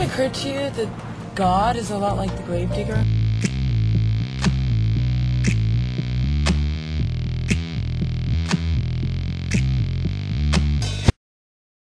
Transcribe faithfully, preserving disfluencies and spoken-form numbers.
occurred to you that God is a lot like the gravedigger?